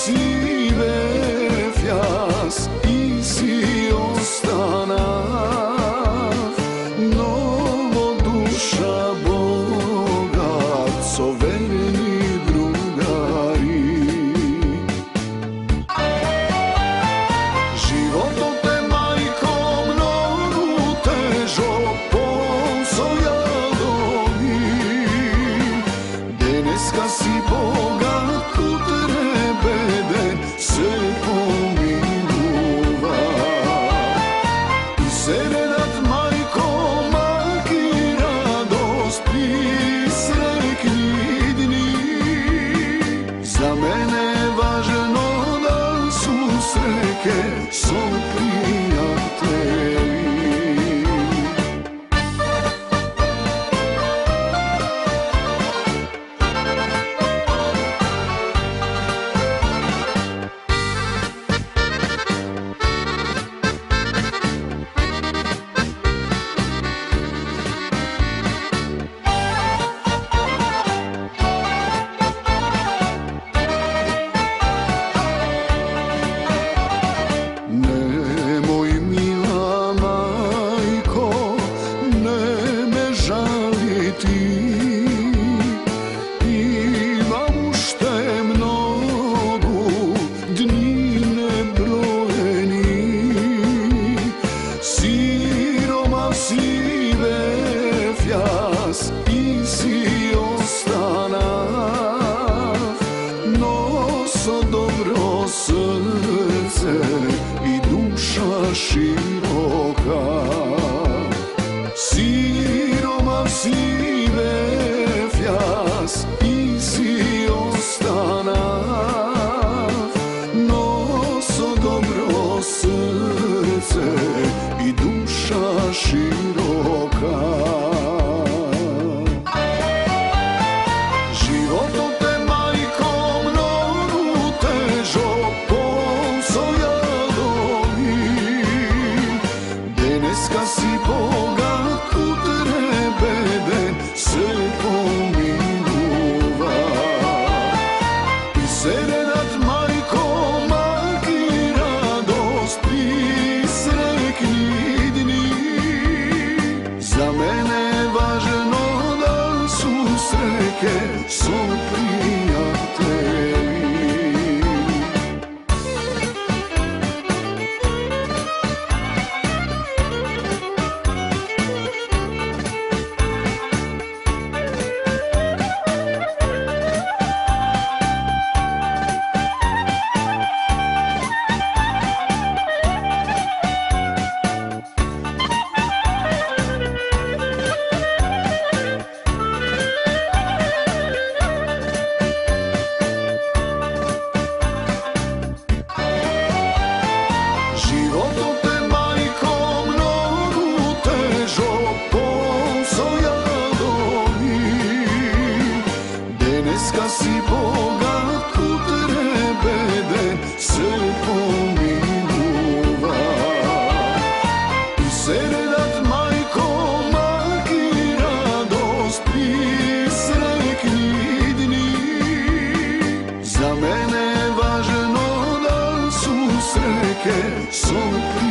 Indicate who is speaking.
Speaker 1: sive fjas i si ostana novo duša bogat so verni drugari. Životo te majko mnogo težo posojadovi, deneska si bogat kut rebede se pomiluva. I serenat majko maki radost prisrekni dni, za mene važno da su sreke so prijatelji. Nemoj mila majko, ne me žaliti, imam ušte mnogo dni nebrojeni, siroma sive fjas i si ostanav, noso dobro srce i duša široka. Siroma sive fjas i si ostanav, noso dobro srce i duša široka. Životo te majko mnogo težo posojadovi, deneska si bogat kut rebede se pomiluva. I serenat majko maki radost prisrekni dni, za mene važno da su sreke so prijatelji. Životo te majko mnogo težo posojadovi, deneska si bogat kut rebede se pomiluva. I serenat majko maki radost prisrekni dni, za mene važno da su sreke so